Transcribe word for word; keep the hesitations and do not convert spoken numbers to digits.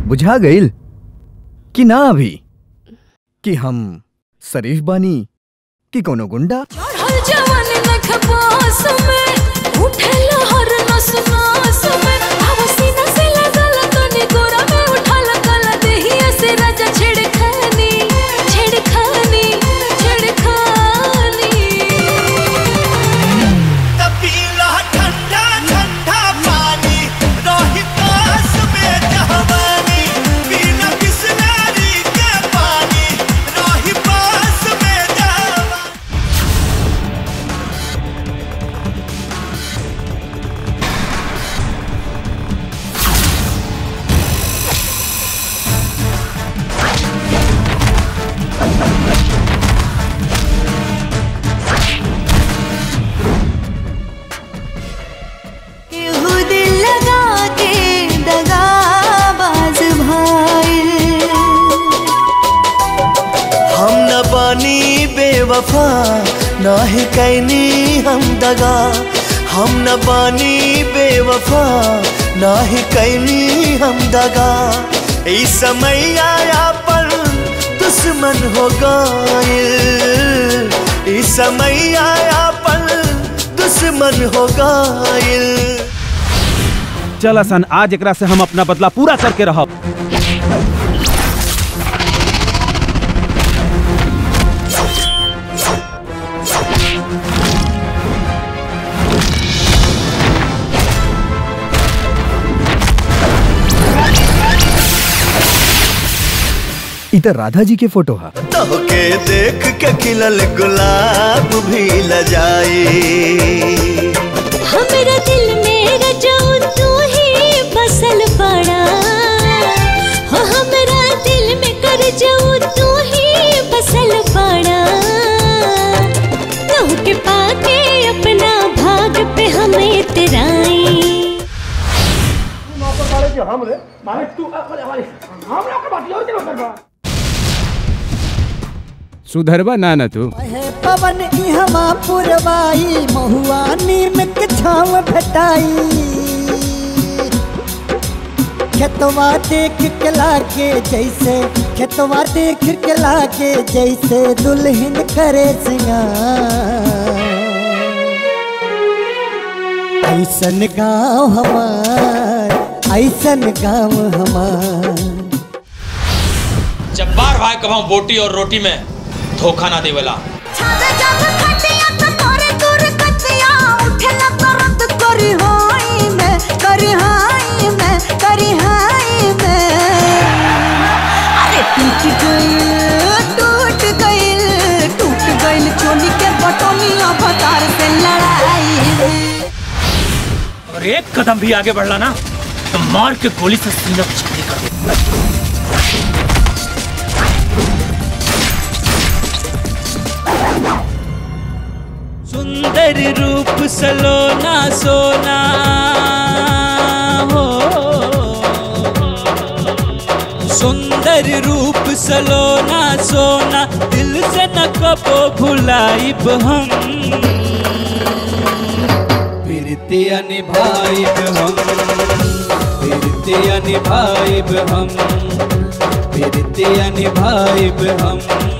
बुझा गईल कि ना अभी कि हम शरीफ बानी कि कोनो गुंडा। बेवफा नाही कैनी हम दगा, हम न बानी बेवफा नाही कैनी हम दगा। इस समय आया पर दुश्मन हो गाइल, इस समय आया पर दुश्मन हो गाइल। चल सन आज एकरा से हम अपना बदला पूरा करके रहब। इधर राधा जी के फोटो है। तो के देख के खिलल गुलाब भी लजाई। हमरा दिल में रजऊ तू ही बसल पड़ा, हो हमरा दिल में करजऊ तू ही बसल पड़ा। तो के पाके अपना भाग पे हमें तेराई। हमरे माने तू हमरा के बात लो करबा सुधरवा ना ना तू पवन इहमा पुरवाई, महुआ नीम के छाव भेटाई। खेतवा देख के लागे जैसे, खेतवा देख के लागे जैसे दुल्हन करे सिंगार। ऐसन गाँव हमार, ऐसन गाँव हमार। जब बार भाई कभाऊ बोटी और रोटी में धोखा ना देवला। अरे टूट गइल, टूट गइल, टूट गइल चोली के बटोनिया भतार से लड़ाई। और एक कदम भी आगे बढ़ला ना तो मार के गोली से सीना छाती कर दे। सुंदर रूप सलोना सोना हो, सुंदर रूप सलोना सोना, दिल से न कबो भुलाइब हम। प्रीतिया निभाइब हम, प्रीतिया निभाइब हम, प्रीतिया निभाइब हम।